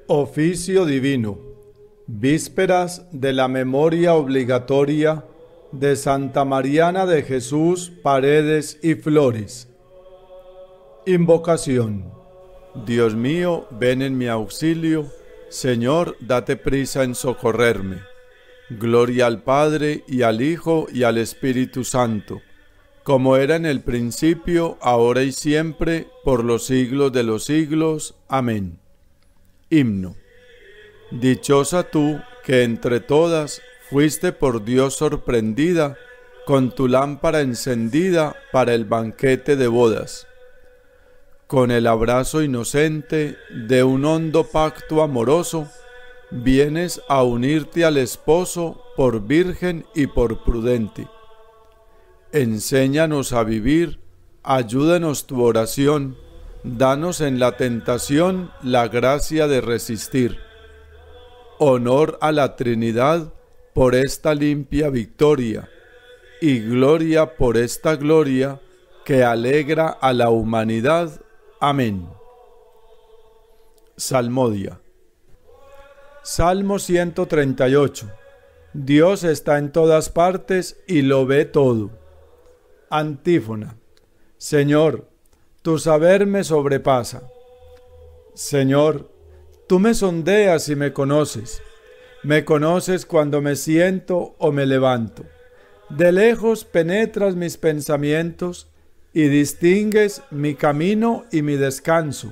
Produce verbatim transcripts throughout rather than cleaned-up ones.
Oficio Divino. Vísperas de la memoria obligatoria de Santa Mariana de Jesús Paredes y Flores. Invocación. Dios mío, ven en mi auxilio. Señor, date prisa en socorrerme. Gloria al Padre, y al Hijo, y al Espíritu Santo, como era en el principio, ahora y siempre, por los siglos de los siglos. Amén. Himno. Dichosa tú, que entre todas fuiste por Dios sorprendida, con tu lámpara encendida para el banquete de bodas. Con el abrazo inocente de un hondo pacto amoroso, vienes a unirte al esposo por virgen y por prudente. Enséñanos a vivir, ayúdanos tu oración, danos en la tentación la gracia de resistir. Honor a la Trinidad por esta limpia victoria, y gloria por esta gloria que alegra a la humanidad. Amén. Salmodia. Salmo ciento treinta y ocho. Dios está en todas partes y lo ve todo. Antífona. Señor, tu saber me sobrepasa. Señor, tú me sondeas y me conoces. Me conoces cuando me siento o me levanto. De lejos penetras mis pensamientos y distingues mi camino y mi descanso.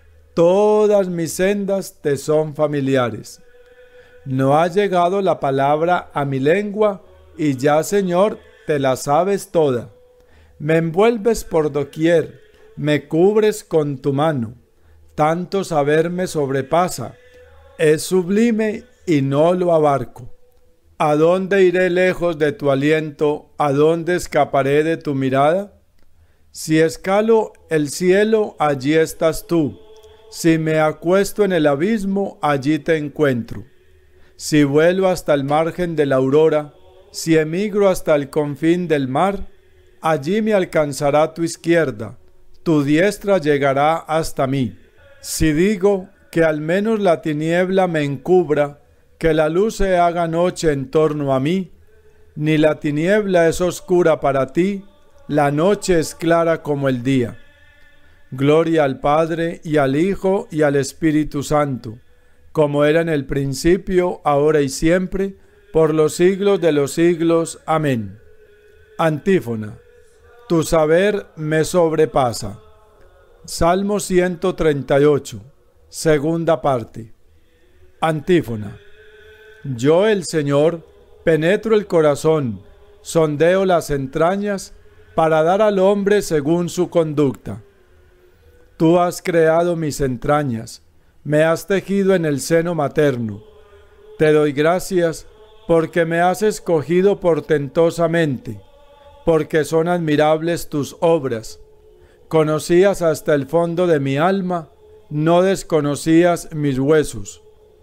Todas mis sendas te son familiares. No ha llegado la palabra a mi lengua y ya, Señor, te la sabes toda. Me envuelves por doquier, me cubres con tu mano. Tanto saber me sobrepasa, es sublime y no lo abarco. ¿A dónde iré lejos de tu aliento? ¿A dónde escaparé de tu mirada? Si escalo el cielo, allí estás tú. Si me acuesto en el abismo, allí te encuentro. Si vuelo hasta el margen de la aurora, si emigro hasta el confín del mar, allí me alcanzará tu izquierda, tu diestra llegará hasta mí. Si digo que al menos la tiniebla me encubra, que la luz se haga noche en torno a mí, ni la tiniebla es oscura para ti, la noche es clara como el día. Gloria al Padre, y al Hijo, y al Espíritu Santo, como era en el principio, ahora y siempre, por los siglos de los siglos. Amén. Antífona. Tu saber me sobrepasa. Salmo ciento treinta y ocho, segunda parte. Antífona. Yo, el Señor, penetro el corazón, sondeo las entrañas, para dar al hombre según su conducta. Tú has creado mis entrañas, me has tejido en el seno materno. Te doy gracias porque me has escogido portentosamente, porque son admirables tus obras. Conocías hasta el fondo de mi alma, no desconocías mis huesos.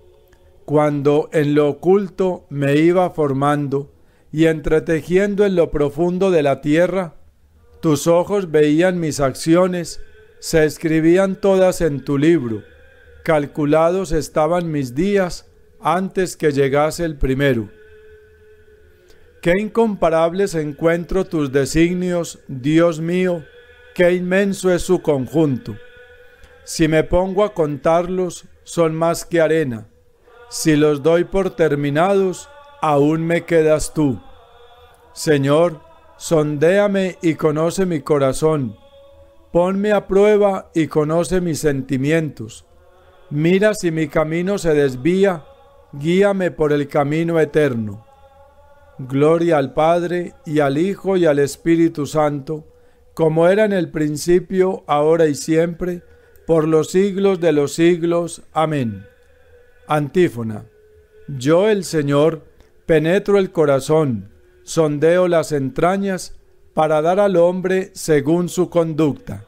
Cuando en lo oculto me iba formando y entretejiendo en lo profundo de la tierra, tus ojos veían mis acciones, se escribían todas en tu libro, calculados estaban mis días antes que llegase el primero. Qué incomparables encuentro tus designios, Dios mío, qué inmenso es su conjunto. Si me pongo a contarlos, son más que arena. Si los doy por terminados, aún me quedas tú. Señor, sondéame y conoce mi corazón. Ponme a prueba y conoce mis sentimientos. Mira si mi camino se desvía, guíame por el camino eterno. Gloria al Padre, y al Hijo, y al Espíritu Santo, como era en el principio, ahora y siempre, por los siglos de los siglos. Amén. Antífona. Yo, el Señor, penetro el corazón, sondeo las entrañas, para dar al hombre según su conducta.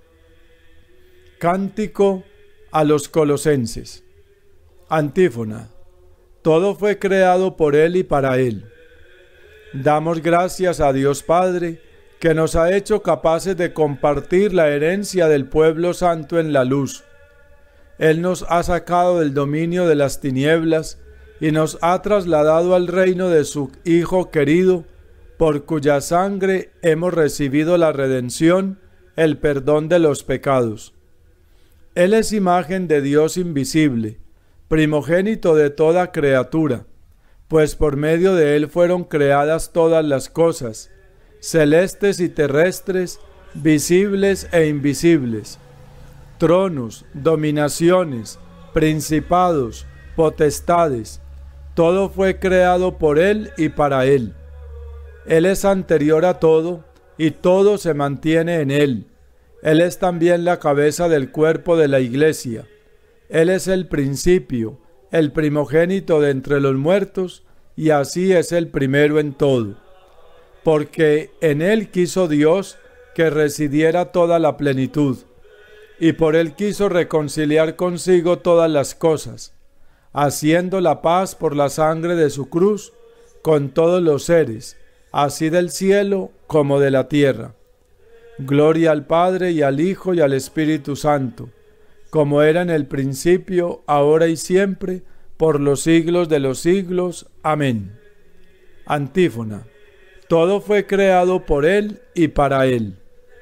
Cántico a los Colosenses. Antífona. Todo fue creado por Él y para Él. Damos gracias a Dios Padre, que nos ha hecho capaces de compartir la herencia del pueblo santo en la luz. Él nos ha sacado del dominio de las tinieblas y nos ha trasladado al reino de su Hijo querido, por cuya sangre hemos recibido la redención, el perdón de los pecados. Él es imagen de Dios invisible, primogénito de toda criatura, pues por medio de Él fueron creadas todas las cosas, celestes y terrestres, visibles e invisibles, tronos, dominaciones, principados, potestades, todo fue creado por Él y para Él. Él es anterior a todo, y todo se mantiene en Él. Él es también la cabeza del cuerpo de la Iglesia. Él es el principio, el primogénito de entre los muertos, y así es el primero en todo. Porque en Él quiso Dios que residiera toda la plenitud, y por Él quiso reconciliar consigo todas las cosas, haciendo la paz por la sangre de su cruz con todos los seres, así del cielo como de la tierra. Gloria al Padre y al Hijo y al Espíritu Santo, como era en el principio, ahora y siempre, por los siglos de los siglos. Amén. Antífona. Todo fue creado por Él y para Él.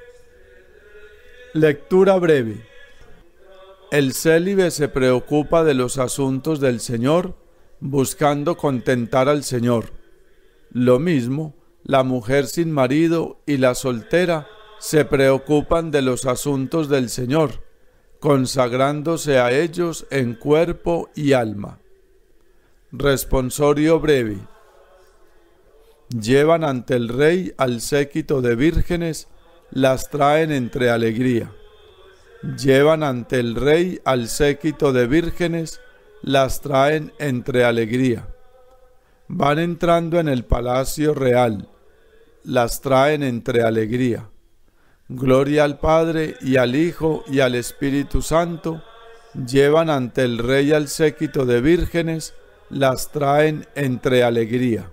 Lectura breve. El célibe se preocupa de los asuntos del Señor, buscando contentar al Señor. Lo mismo, la mujer sin marido y la soltera se preocupan de los asuntos del Señor, consagrándose a ellos en cuerpo y alma. Responsorio breve. Llevan ante el rey al séquito de vírgenes, las traen entre alegría. Llevan ante el rey al séquito de vírgenes, las traen entre alegría. Van entrando en el palacio real, las traen entre alegría. Gloria al Padre y al Hijo y al Espíritu Santo. Llevan ante el rey al séquito de vírgenes, las traen entre alegría.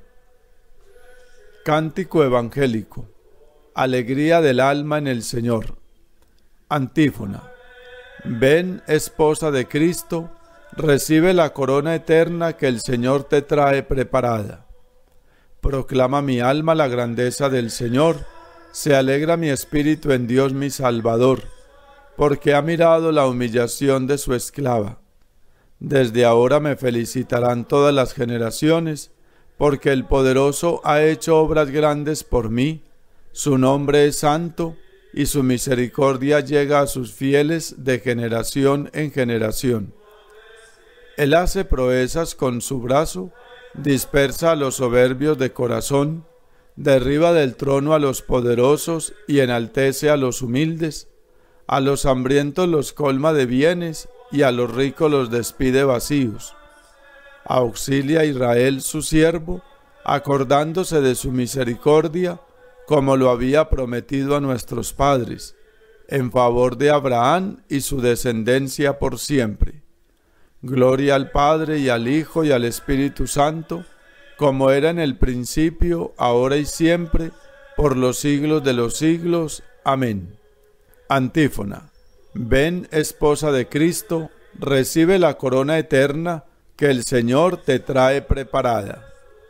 Cántico evangélico. Alegría del alma en el Señor. Antífona. Ven, esposa de Cristo, recibe la corona eterna que el Señor te trae preparada. Proclama mi alma la grandeza del Señor, se alegra mi espíritu en Dios mi Salvador, porque ha mirado la humillación de su esclava. Desde ahora me felicitarán todas las generaciones, porque el Poderoso ha hecho obras grandes por mí. Su nombre es santo, y su misericordia llega a sus fieles de generación en generación. Él hace proezas con su brazo, dispersa a los soberbios de corazón, derriba del trono a los poderosos y enaltece a los humildes. A los hambrientos los colma de bienes, y a los ricos los despide vacíos. Auxilia a Israel su siervo, acordándose de su misericordia, como lo había prometido a nuestros padres, en favor de Abraham y su descendencia por siempre. Gloria al Padre y al Hijo y al Espíritu Santo, como era en el principio, ahora y siempre, por los siglos de los siglos. Amén. Antífona. Ven, esposa de Cristo, recibe la corona eterna que el Señor te trae preparada.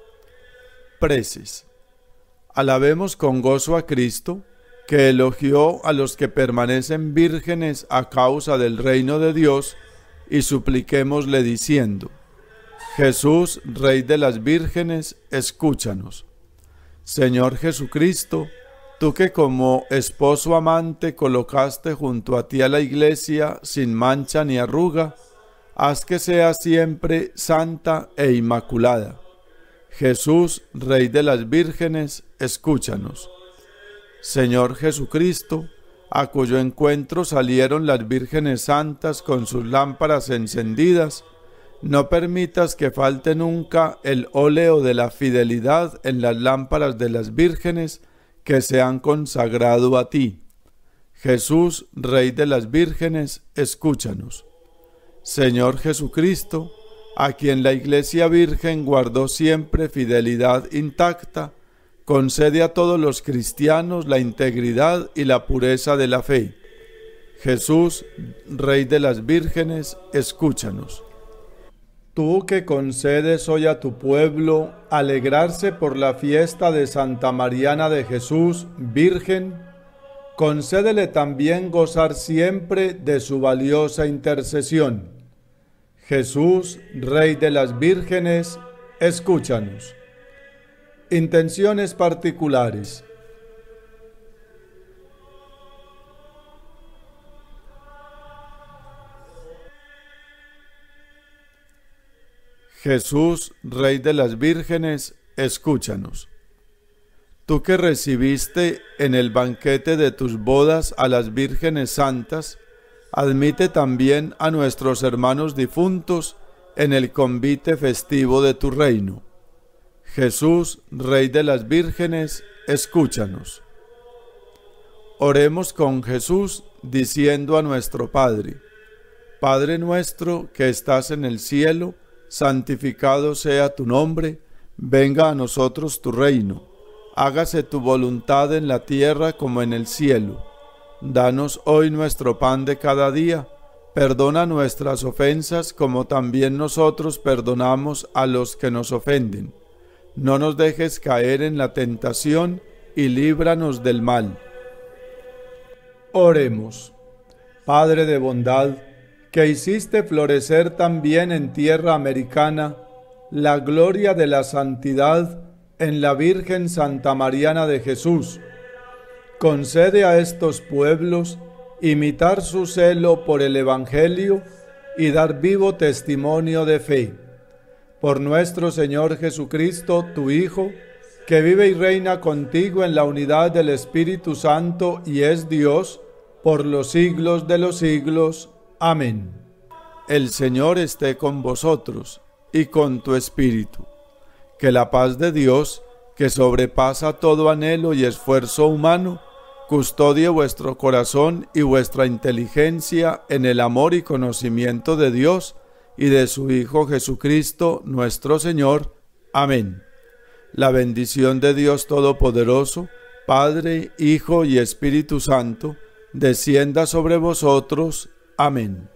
Preces. Alabemos con gozo a Cristo, que elogió a los que permanecen vírgenes a causa del reino de Dios, y supliquémosle diciendo: Jesús, Rey de las vírgenes, escúchanos. Señor Jesucristo, tú que como esposo amante colocaste junto a ti a la Iglesia sin mancha ni arruga, haz que sea siempre santa e inmaculada. Jesús, Rey de las vírgenes, escúchanos. Señor Jesucristo, a cuyo encuentro salieron las vírgenes santas con sus lámparas encendidas, no permitas que falte nunca el óleo de la fidelidad en las lámparas de las vírgenes que se han consagrado a ti. Jesús, Rey de las vírgenes, escúchanos. Señor Jesucristo, a quien la Iglesia Virgen guardó siempre fidelidad intacta, concede a todos los cristianos la integridad y la pureza de la fe. Jesús, Rey de las vírgenes, escúchanos. Tú que concedes hoy a tu pueblo alegrarse por la fiesta de Santa Mariana de Jesús, Virgen, concédele también gozar siempre de su valiosa intercesión. Jesús, Rey de las vírgenes, escúchanos. Intenciones particulares. Jesús, Rey de las vírgenes, escúchanos. Tú que recibiste en el banquete de tus bodas a las vírgenes santas, admite también a nuestros hermanos difuntos en el convite festivo de tu reino. Jesús, Rey de las vírgenes, escúchanos. Oremos con Jesús diciendo a nuestro Padre: Padre nuestro que estás en el cielo, santificado sea tu nombre, venga a nosotros tu reino, hágase tu voluntad en la tierra como en el cielo. Danos hoy nuestro pan de cada día, perdona nuestras ofensas como también nosotros perdonamos a los que nos ofenden. No nos dejes caer en la tentación y líbranos del mal. Oremos. Padre de bondad, que hiciste florecer también en tierra americana la gloria de la santidad en la Virgen Santa Mariana de Jesús, concede a estos pueblos imitar su celo por el Evangelio y dar vivo testimonio de fe. Por nuestro Señor Jesucristo, tu Hijo, que vive y reina contigo en la unidad del Espíritu Santo y es Dios, por los siglos de los siglos. Amén. El Señor esté con vosotros y con tu espíritu. Que la paz de Dios, que sobrepasa todo anhelo y esfuerzo humano, custodie vuestro corazón y vuestra inteligencia en el amor y conocimiento de Dios y de su Hijo Jesucristo, nuestro Señor. Amén. La bendición de Dios Todopoderoso, Padre, Hijo y Espíritu Santo, descienda sobre vosotros. Amén.